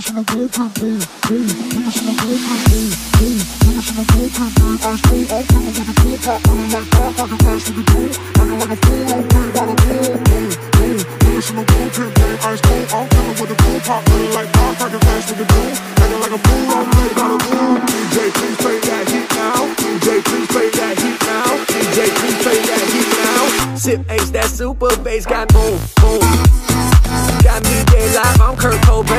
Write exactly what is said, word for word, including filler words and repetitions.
Sip Ace, that super bass got boom, boom. Got me dead live, I'm Kurt Cobain.